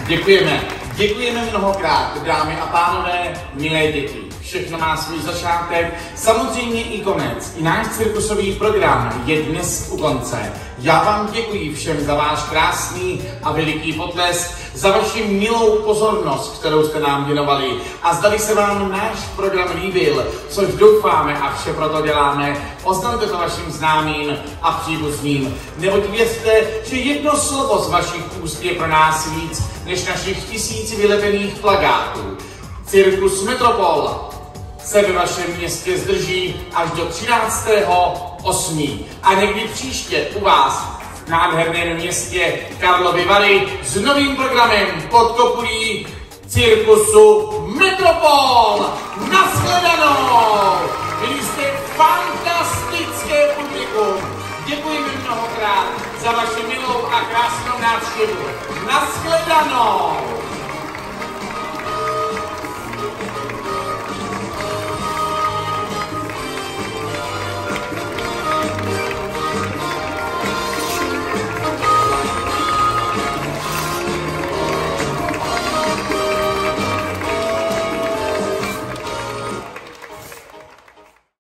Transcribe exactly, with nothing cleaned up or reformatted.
Děkujeme. Děkujeme mnohokrát, dámy a pánové, milé děti. Všechno má svůj začátek, samozřejmě i konec. I náš cirkusový program je dnes u konce. Já vám děkuji všem za váš krásný a veliký potlesk, za vaši milou pozornost, kterou jste nám věnovali. A zdali se vám náš program líbil, což doufáme a vše proto děláme, oznamte to vašim známým a příbuzným. Neboť věřte, že jedno slovo z vašich úst je pro nás víc, než našich tisíc vylepených plakátů. Cirkus Metropol se ve vašem městě zdrží až do třináctého osmého A někdy příště u vás v nádherném městě Karlovy Vary s novým programem pod kopulí Cirkusu Metropol. Nashledanou! Byli jste fantastické publikum. Děkujeme mnohokrát za vaši milou a krásnou návštěvu. Nashledanou!